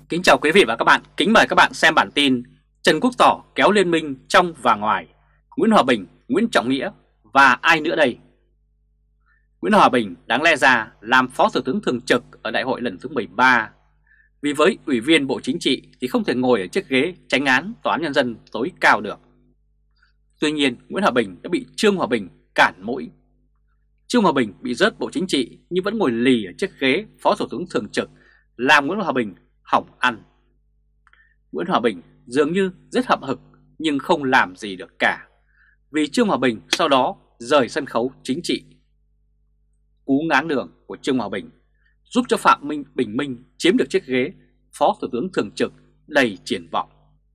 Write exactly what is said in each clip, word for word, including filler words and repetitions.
Kính chào quý vị và các bạn, kính mời các bạn xem bản tin Trần Quốc Tỏ kéo liên minh trong và ngoài, Nguyễn Hòa Bình, Nguyễn Trọng Nghĩa và ai nữa đây? Nguyễn Hòa Bình đáng lẽ ra làm Phó Thủ tướng Thường trực ở đại hội lần thứ mười ba. Vì với Ủy viên Bộ Chính trị thì không thể ngồi ở chiếc ghế chánh án Tòa án Nhân dân tối cao được. Tuy nhiên Nguyễn Hòa Bình đã bị Trương Hòa Bình cản mũi. Trương Hòa Bình bị rớt Bộ Chính trị nhưng vẫn ngồi lì ở chiếc ghế Phó Thủ tướng Thường trực, làm Nguyễn Hòa Bình hỏng ăn. Nguyễn Hòa Bình dường như rất hậm hực nhưng không làm gì được cả, vì Trương Hòa Bình sau đó rời sân khấu chính trị. Cú ngáng đường của Trương Hòa Bình giúp cho Phạm Minh Bình Minh chiếm được chiếc ghế Phó Thủ tướng Thường trực đầy triển vọng.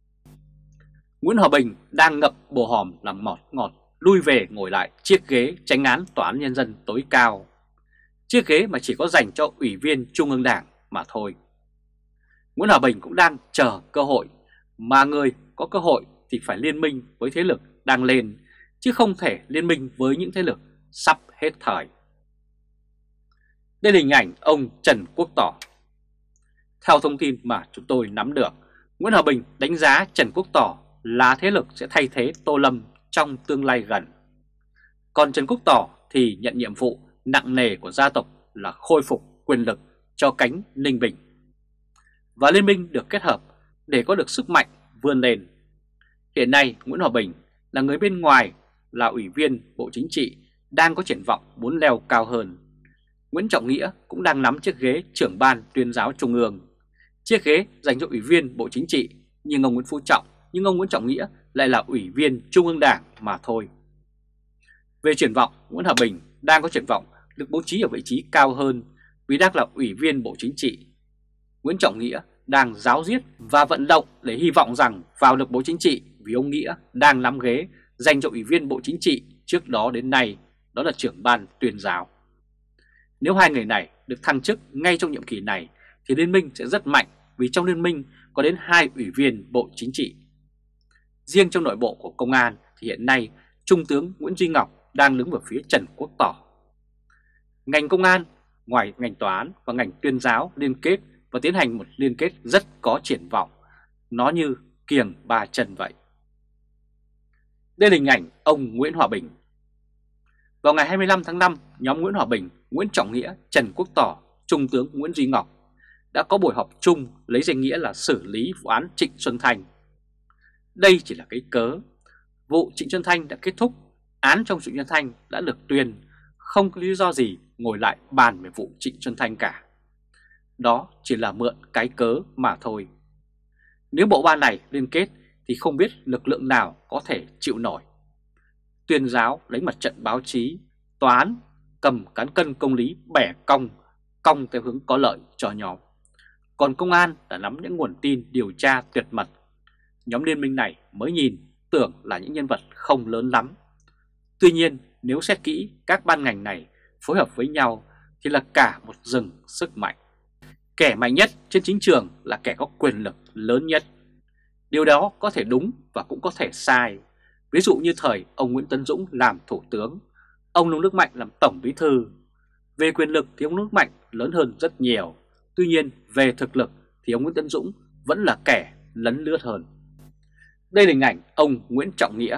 Nguyễn Hòa Bình đang ngậm bồ hòm làm ngọt ngọt lui về ngồi lại chiếc ghế chánh án Tòa án Nhân dân tối cao, chiếc ghế mà chỉ có dành cho Ủy viên Trung ương Đảng mà thôi. Nguyễn Hòa Bình cũng đang chờ cơ hội, mà người có cơ hội thì phải liên minh với thế lực đang lên, chứ không thể liên minh với những thế lực sắp hết thời. Đây là hình ảnh ông Trần Quốc Tỏ. Theo thông tin mà chúng tôi nắm được, Nguyễn Hòa Bình đánh giá Trần Quốc Tỏ là thế lực sẽ thay thế Tô Lâm trong tương lai gần. Còn Trần Quốc Tỏ thì nhận nhiệm vụ nặng nề của gia tộc là khôi phục quyền lực cho cánh Ninh Bình. Và liên minh được kết hợp để có được sức mạnh vươn lên. Hiện nay Nguyễn Hòa Bình là người bên ngoài, là Ủy viên Bộ Chính trị, đang có triển vọng muốn leo cao hơn. Nguyễn Trọng Nghĩa cũng đang nắm chiếc ghế trưởng ban Tuyên giáo Trung ương, chiếc ghế dành cho Ủy viên Bộ Chính trị, nhưng ông Nguyễn Phú Trọng, nhưng ông Nguyễn Trọng Nghĩa lại là Ủy viên Trung ương Đảng mà thôi. Về triển vọng, Nguyễn Hòa Bình đang có triển vọng được bố trí ở vị trí cao hơn vì đang là Ủy viên Bộ Chính trị. Nguyễn Trọng Nghĩa đang giáo diết và vận động để hy vọng rằng vào được Bộ Chính trị, vì ông Nghĩa đang nắm ghế dành cho Ủy viên Bộ Chính trị trước đó đến nay, đó là trưởng ban Tuyên giáo. Nếu hai người này được thăng chức ngay trong nhiệm kỳ này thì liên minh sẽ rất mạnh, vì trong liên minh có đến hai Ủy viên Bộ Chính trị. Riêng trong nội bộ của Công an thì hiện nay Trung tướng Nguyễn Duy Ngọc đang đứng về phía Trần Quốc Tỏ. Ngành Công an, ngoài ngành Tòa án và ngành Tuyên giáo liên kết và tiến hành một liên kết rất có triển vọng, nó như kiềng ba chân vậy. Đây là hình ảnh ông Nguyễn Hòa Bình. Vào ngày hai mươi lăm tháng năm, nhóm Nguyễn Hòa Bình, Nguyễn Trọng Nghĩa, Trần Quốc Tỏ, Trung tướng Nguyễn Duy Ngọc đã có buổi họp chung lấy danh nghĩa là xử lý vụ án Trịnh Xuân Thanh. Đây chỉ là cái cớ. Vụ Trịnh Xuân Thanh đã kết thúc, án trong Trịnh Xuân Thanh đã được tuyên, không có lý do gì ngồi lại bàn về vụ Trịnh Xuân Thanh cả. Đó chỉ là mượn cái cớ mà thôi. Nếu bộ ba này liên kết thì không biết lực lượng nào có thể chịu nổi. Tuyên giáo lấy mặt trận báo chí, Tòa án cầm cán cân công lý bẻ cong, cong theo hướng có lợi cho nhóm. Còn Công an đã nắm những nguồn tin điều tra tuyệt mật. Nhóm liên minh này mới nhìn tưởng là những nhân vật không lớn lắm. Tuy nhiên nếu xét kỹ các ban ngành này phối hợp với nhau thì là cả một rừng sức mạnh. Kẻ mạnh nhất trên chính trường là kẻ có quyền lực lớn nhất. Điều đó có thể đúng và cũng có thể sai. Ví dụ như thời ông Nguyễn Tấn Dũng làm thủ tướng, ông Nông Đức Mạnh làm tổng bí thư. Về quyền lực thì ông Nông Đức Mạnh lớn hơn rất nhiều. Tuy nhiên về thực lực thì ông Nguyễn Tấn Dũng vẫn là kẻ lấn lướt hơn. Đây là hình ảnh ông Nguyễn Trọng Nghĩa.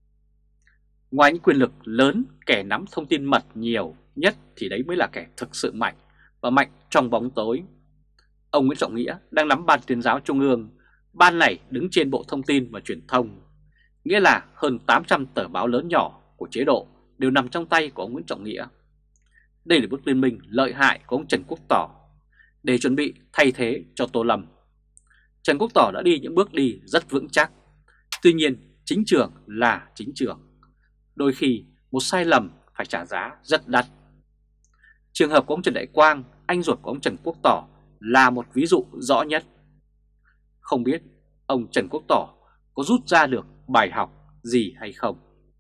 Ngoài những quyền lực lớn, kẻ nắm thông tin mật nhiều nhất thì đấy mới là kẻ thực sự mạnh, và mạnh trong bóng tối. Ông Nguyễn Trọng Nghĩa đang nắm ban Tuyên giáo Trung ương. Ban này đứng trên Bộ Thông tin và Truyền thông, nghĩa là hơn tám trăm tờ báo lớn nhỏ của chế độ đều nằm trong tay của ông Nguyễn Trọng Nghĩa. Đây là bước liên minh lợi hại của ông Trần Quốc Tỏ để chuẩn bị thay thế cho Tô Lâm. Trần Quốc Tỏ đã đi những bước đi rất vững chắc. Tuy nhiên chính trường là chính trường, đôi khi một sai lầm phải trả giá rất đắt. Trường hợp của ông Trần Đại Quang, anh ruột của ông Trần Quốc Tỏ, là một ví dụ rõ nhất. Không biết ông Trần Quốc Tỏ có rút ra được bài học gì hay không?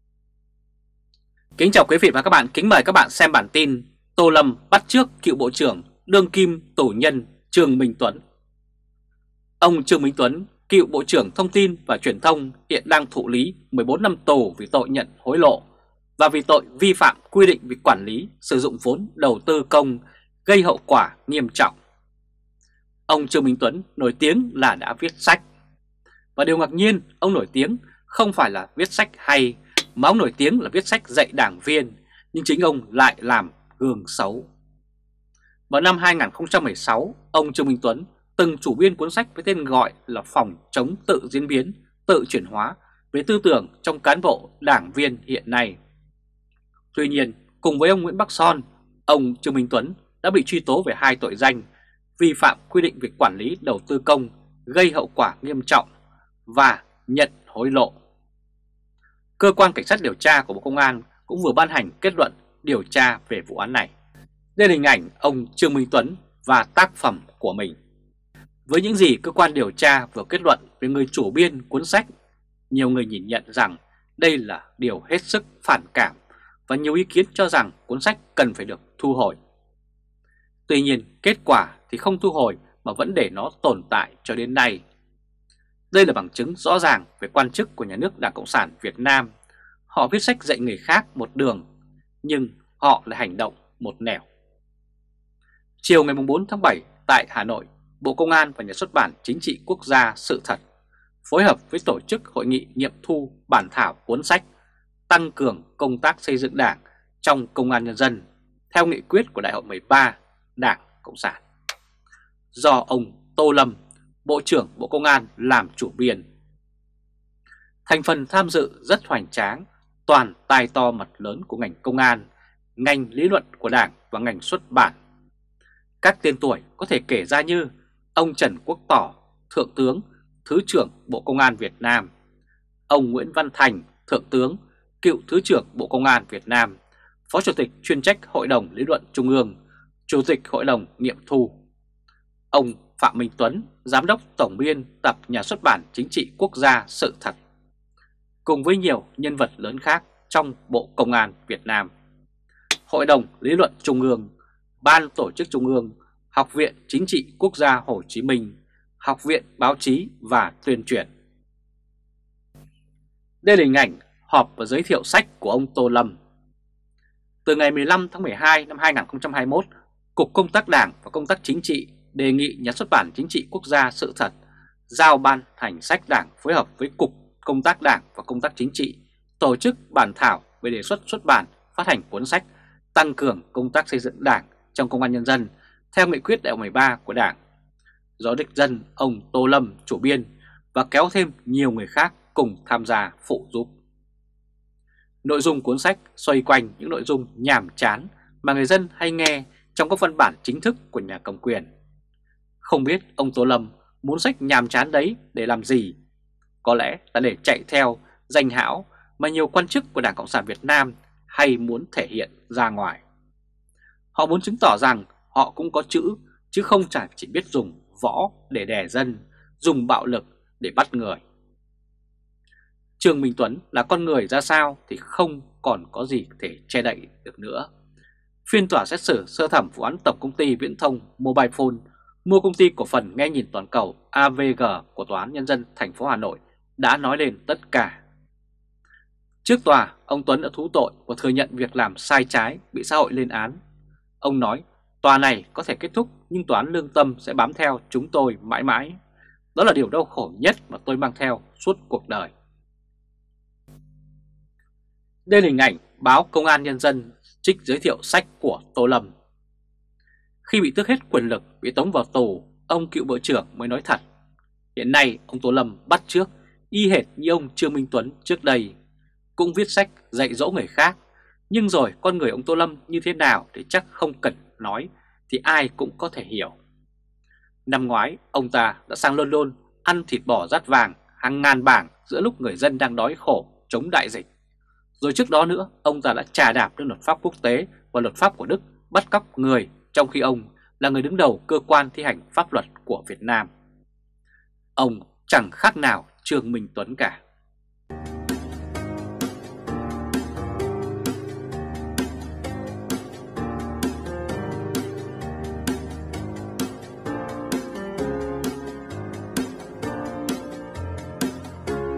Kính chào quý vị và các bạn, kính mời các bạn xem bản tin Tô Lâm bắt chước cựu Bộ trưởng đương kim tù nhân Trương Minh Tuấn. Ông Trương Minh Tuấn, cựu Bộ trưởng Thông tin và Truyền thông, hiện đang thụ lý mười bốn năm tù vì tội nhận hối lộ và vì tội vi phạm quy định về quản lý sử dụng vốn đầu tư công gây hậu quả nghiêm trọng. ông Trương Minh Tuấn nổi tiếng là đã viết sách. Và điều ngạc nhiên, ông nổi tiếng không phải là viết sách hay, mà ông nổi tiếng là viết sách dạy đảng viên, nhưng chính ông lại làm gương xấu. Vào năm hai nghìn không trăm mười sáu, ông Trương Minh Tuấn từng chủ biên cuốn sách với tên gọi là Phòng chống tự diễn biến, tự chuyển hóa về tư tưởng trong cán bộ đảng viên hiện nay. Tuy nhiên, cùng với ông Nguyễn Bắc Son, ông Trương Minh Tuấn đã bị truy tố về hai tội danh vi phạm quy định về quản lý đầu tư công gây hậu quả nghiêm trọng và nhận hối lộ. Cơ quan Cảnh sát điều tra của Bộ Công an cũng vừa ban hành kết luận điều tra về vụ án này. Đây là hình ảnh ông Trương Minh Tuấn và tác phẩm của mình. Với những gì cơ quan điều tra vừa kết luận về người chủ biên cuốn sách, nhiều người nhìn nhận rằng đây là điều hết sức phản cảm và nhiều ý kiến cho rằng cuốn sách cần phải được thu hồi. Tuy nhiên, kết quả thì không thu hồi mà vẫn để nó tồn tại cho đến nay. Đây là bằng chứng rõ ràng về quan chức của nhà nước Đảng Cộng sản Việt Nam. Họ viết sách dạy người khác một đường, nhưng họ lại hành động một nẻo. Chiều ngày bốn tháng bảy tại Hà Nội, Bộ Công an và Nhà xuất bản Chính trị Quốc gia Sự thật phối hợp với tổ chức hội nghị nghiệm thu bản thảo cuốn sách Tăng cường công tác xây dựng Đảng trong Công an Nhân dân theo nghị quyết của Đại hội mười ba Đảng Cộng sản, do ông Tô Lâm, Bộ trưởng Bộ Công an làm chủ biên. Thành phần tham dự rất hoành tráng, toàn tài to mặt lớn của ngành công an, ngành lý luận của Đảng và ngành xuất bản. Các tên tuổi có thể kể ra như ông Trần Quốc Tỏ, Thượng tướng, Thứ trưởng Bộ Công an Việt Nam, ông Nguyễn Văn Thành, Thượng tướng, cựu Thứ trưởng Bộ Công an Việt Nam, Phó Chủ tịch chuyên trách Hội đồng Lý luận Trung ương, Chủ tịch Hội đồng nghiệm thu, ông Phạm Minh Tuấn, Giám đốc Tổng biên tập Nhà xuất bản Chính trị Quốc gia Sự thật, cùng với nhiều nhân vật lớn khác trong Bộ Công an Việt Nam, Hội đồng Lý luận Trung ương, Ban Tổ chức Trung ương, Học viện Chính trị Quốc gia Hồ Chí Minh, Học viện Báo chí và Tuyên truyền. Đây là hình ảnh họp và giới thiệu sách của ông Tô Lâm. Từ ngày mười lăm tháng mười hai năm hai nghìn không trăm hai mươi mốt, Cục Công tác Đảng và Công tác Chính trị đề nghị Nhà xuất bản Chính trị Quốc gia Sự thật giao ban hành sách Đảng phối hợp với Cục Công tác Đảng và Công tác Chính trị tổ chức bản thảo về đề xuất xuất bản phát hành cuốn sách Tăng cường công tác xây dựng Đảng trong Công an Nhân dân theo nghị quyết đại hội mười ba của Đảng, do đích thân ông Tô Lâm chủ biên và kéo thêm nhiều người khác cùng tham gia phụ giúp. Nội dung cuốn sách xoay quanh những nội dung nhàm chán mà người dân hay nghe trong các văn bản chính thức của nhà cầm quyền. Không biết ông Tô Lâm muốn sách nhàm chán đấy để làm gì? Có lẽ là để chạy theo danh hão mà nhiều quan chức của Đảng Cộng sản Việt Nam hay muốn thể hiện ra ngoài. Họ muốn chứng tỏ rằng họ cũng có chữ, chứ không chỉ biết dùng võ để đè dân, dùng bạo lực để bắt người. Trương Minh Tuấn là con người ra sao thì không còn có gì thể che đậy được nữa. Phiên tòa xét xử sơ thẩm vụ án Tổng công ty Viễn thông Mobile Phone mua công ty cổ phần nghe nhìn toàn cầu a vê giê của Tòa án Nhân dân thành phố Hà Nội đã nói lên tất cả. Trước tòa, ông Tuấn đã thú tội và thừa nhận việc làm sai trái, bị xã hội lên án. Ông nói tòa này có thể kết thúc nhưng tòa án lương tâm sẽ bám theo chúng tôi mãi mãi. Đó là điều đau khổ nhất mà tôi mang theo suốt cuộc đời. Đây là hình ảnh báo Công an Nhân dân trích giới thiệu sách của Tô Lâm. Khi bị tước hết quyền lực, bị tống vào tù, ông cựu bộ trưởng mới nói thật. Hiện nay ông Tô Lâm bắt chước y hệt như ông Trương Minh Tuấn trước đây, cũng viết sách dạy dỗ người khác. Nhưng rồi con người ông Tô Lâm như thế nào thì chắc không cần nói, thì ai cũng có thể hiểu. Năm ngoái ông ta đã sang London ăn thịt bò rát vàng hàng ngàn bảng giữa lúc người dân đang đói khổ chống đại dịch. Rồi trước đó nữa ông ta đã chà đạp lên luật pháp quốc tế và luật pháp của Đức bắt cóc người, trong khi ông là người đứng đầu cơ quan thi hành pháp luật của Việt Nam. Ông chẳng khác nào Trương Minh Tuấn cả.